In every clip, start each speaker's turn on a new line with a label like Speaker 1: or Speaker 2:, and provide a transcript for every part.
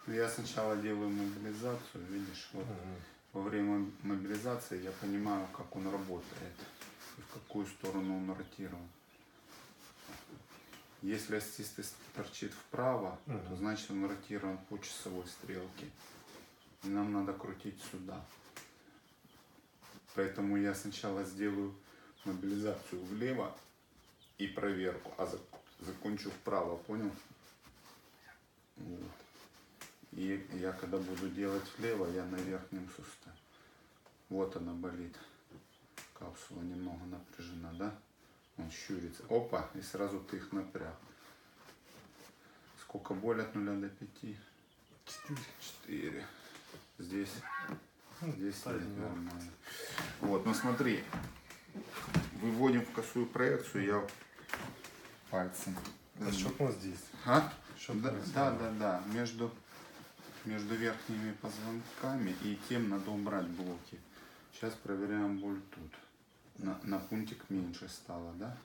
Speaker 1: Я сначала делаю мобилизацию, видишь, вот во время мобилизации я понимаю, как он работает и в какую сторону он ротирован. Если остистый торчит вправо, то значит он ротирован по часовой стрелке. И нам надо крутить сюда. Поэтому я сначала сделаю мобилизацию влево и проверку, а закончу вправо, понял? Вот. И я когда буду делать влево, я на верхнем суставе. Вот она болит. Капсула немного напряжена, да? Он щурится. Опа, и сразу ты их напряг. Сколько боль от 0 до 5? 4. Здесь нет, нормально. Вот, ну смотри. Выводим в косую проекцию, я пальцем.
Speaker 2: Щелкнул здесь.
Speaker 1: А? Да. Между верхними позвонками и тем надо убрать блоки. Сейчас проверяем боль тут. На пунктик меньше стало, да?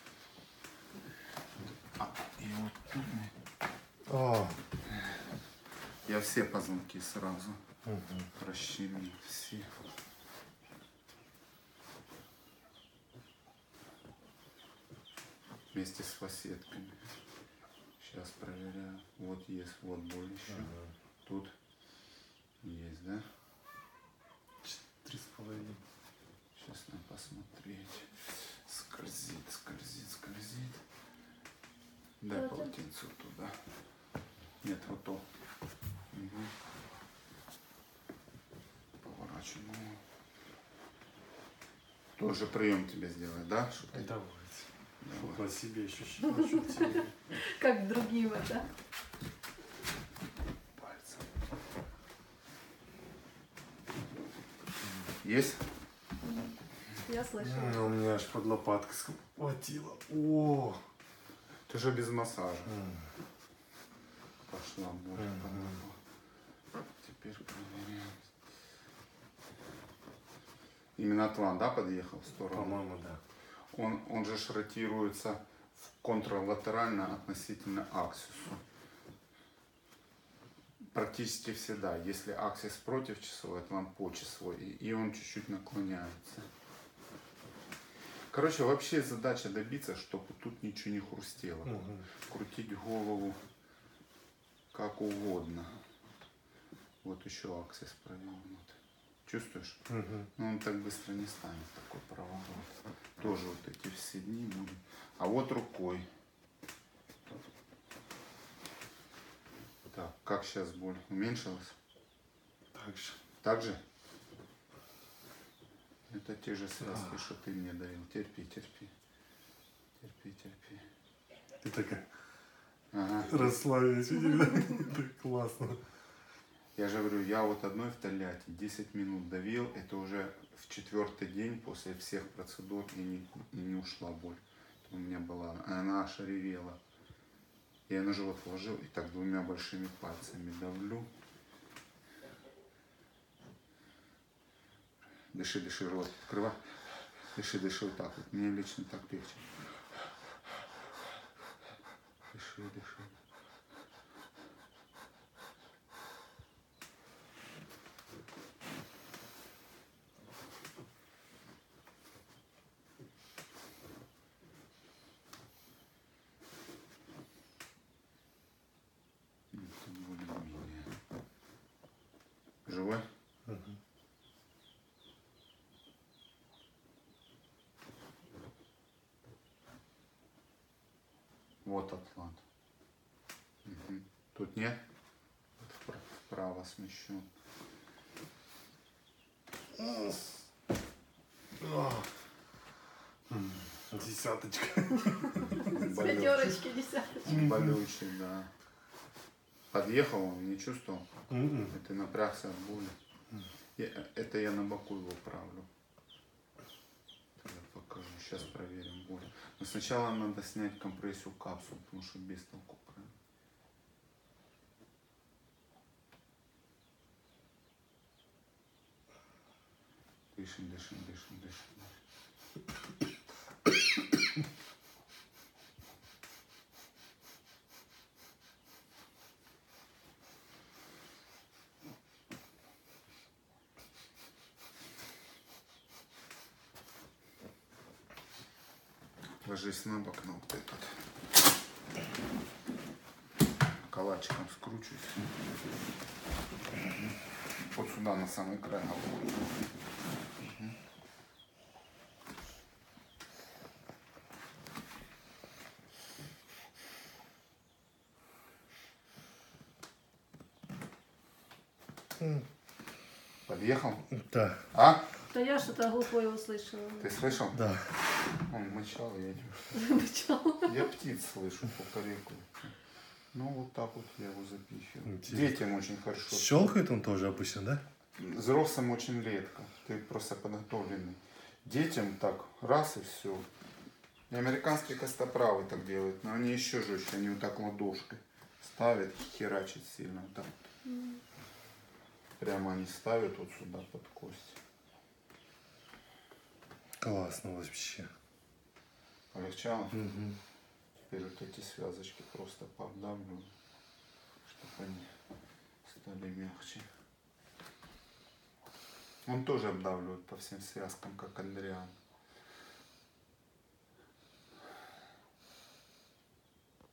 Speaker 1: И вот тут я все позвонки сразу расщемил. Все. Вместе с фасетками. Сейчас проверяю. Вот есть, вот боль еще. Тут есть, да?
Speaker 2: 3,5.
Speaker 1: Сейчас надо посмотреть. Скользит. Дай полотенце туда. Нет, вот то. Угу. Поворачиваем. Тоже прием тебе сделать, да?
Speaker 2: Давайте. Давай. На себе ощущение.
Speaker 3: Как другим это.
Speaker 1: Пальцем. Есть?
Speaker 3: Я слышала.
Speaker 2: У меня аж под лопаткой схватило. О!
Speaker 1: Ты же без массажа. Пошла боль. Теперь проверяем. Именно Атлант, да, подъехал в сторону?
Speaker 2: По-моему, да.
Speaker 1: Он же ротируется контралатерально относительно аксису. Практически всегда. Если аксис против часовой, Атлант по часовой. И он чуть-чуть наклоняется. Короче, вообще задача добиться, чтобы тут ничего не хрустело. Крутить голову как угодно. Вот еще аксис провернут. Чувствуешь? Но он так быстро не станет, такой поворот. Тоже вот эти все дни будут. А вот рукой. Так, как сейчас боль? Уменьшилась? Так же? Это те же связки, что ты мне давил. Терпи.
Speaker 2: Ты такая расслабилась. Так классно.
Speaker 1: Я же говорю, я вот одной в Тольятти 10 минут давил, это уже в 4-й день после всех процедур и не ушла боль. У меня была, она аж ревела. Я на живот вложил и так 2 большими пальцами давлю. Дыши, рот открывай. Дыши вот так вот. Мне лично так легче. Дыши. Более-менее. Живой? Вот Атлант. Тут нет? Вправо смещу.
Speaker 2: Десяточка.
Speaker 3: С 5 десяточки.
Speaker 1: Болючий, да. Подъехал он, не чувствовал? Это напрягся от боли. Это я на боку его правлю. Я покажу. Сейчас проверим боль. Но сначала надо снять компрессию капсул, потому что без толку. Дышим. Ложись на бок на вот этот. Калачиком скручусь. Вот сюда на самый край головы. Подъехал?
Speaker 2: Да.
Speaker 1: А?
Speaker 3: Да я что-то глухое услышала.
Speaker 1: Ты слышал?
Speaker 2: Да.
Speaker 1: Он мычал, я не...
Speaker 3: Мычал.
Speaker 1: Я птиц слышу по кореку. Ну вот так вот я его запихиваю.
Speaker 2: Интересно.
Speaker 1: Детям очень хорошо.
Speaker 2: Щелкает он тоже обычно, да?
Speaker 1: Взрослым очень редко. Ты просто подготовленный. Детям так, раз и все. И американские костоправы так делают, но они еще жестче. Они вот так ладошкой ставят, херачат сильно. Вот так. Прямо они ставят вот сюда под кость.
Speaker 2: Классно вообще.
Speaker 1: Полегчало?
Speaker 2: Угу.
Speaker 1: Теперь вот эти связочки просто поддавливаю, чтобы они стали мягче. Он тоже обдавливает по всем связкам, как Андриан.